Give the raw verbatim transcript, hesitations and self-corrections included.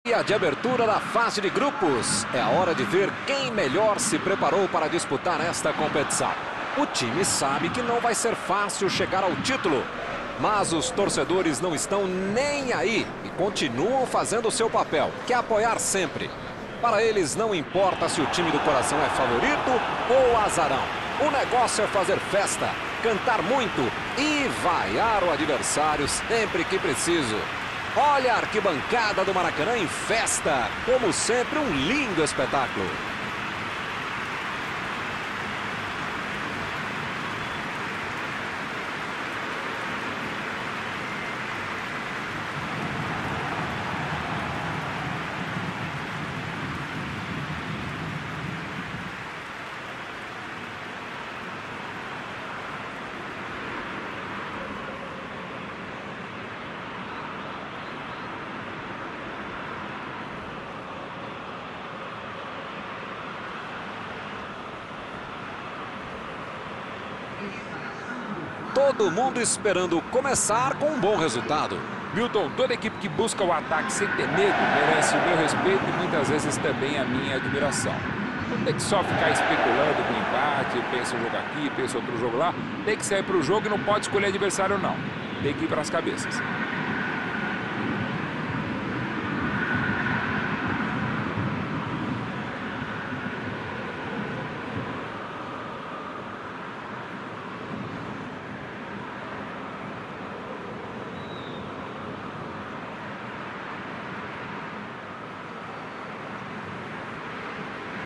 E a de abertura da fase de grupos. É a hora de ver quem melhor se preparou para disputar esta competição. O time sabe que não vai ser fácil chegar ao título, mas os torcedores não estão nem aí e continuam fazendo o seu papel, que é apoiar sempre. Para eles não importa se o time do coração é favorito ou azarão. O negócio é fazer festa, cantar muito e vaiar o adversário sempre que preciso. Olha a arquibancada do Maracanã em festa, como sempre um lindo espetáculo. Todo mundo esperando começar com um bom resultado. Milton, toda equipe que busca o ataque sem ter medo merece o meu respeito e muitas vezes também a minha admiração. Não tem que só ficar especulando com empate, pensa um jogo aqui, pensa outro jogo lá. Tem que sair para o jogo e não pode escolher adversário não. Tem que ir para as cabeças.